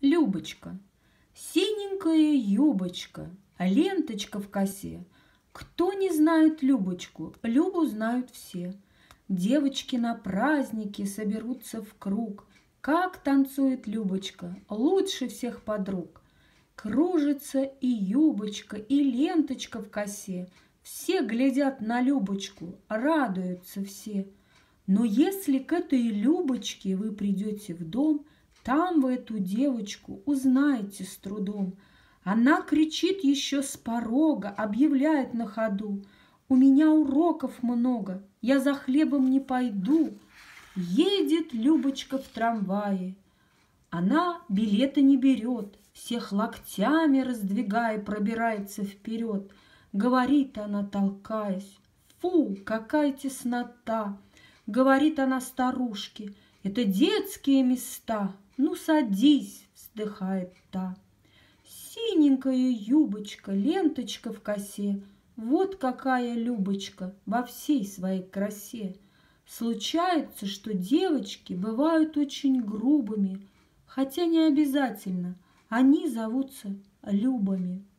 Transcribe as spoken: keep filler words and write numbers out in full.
Любочка. Синенькая юбочка, ленточка в косе. Кто не знает Любочку, Любу знают все. Девочки на празднике соберутся в круг. Как танцует Любочка, лучше всех подруг. Кружится и юбочка, и ленточка в косе. Все глядят на Любочку, радуются все. Но если к этой Любочке вы придете в дом, там вы эту девочку узнаете с трудом. Она кричит еще с порога, объявляет на ходу: «У меня уроков много, я за хлебом не пойду». Едет Любочка в трамвае. Она билеты не берет, всех локтями раздвигая, пробирается вперед. Говорит она, толкаясь: «Фу, какая теснота!» Говорит она старушке: «Это детские места». «Ну, садись», вздыхает та. Синенькая юбочка, ленточка в косе. Вот какая Любочка во всей своей красе. Случается, что девочки бывают очень грубыми, хотя не обязательно, они зовутся Любами.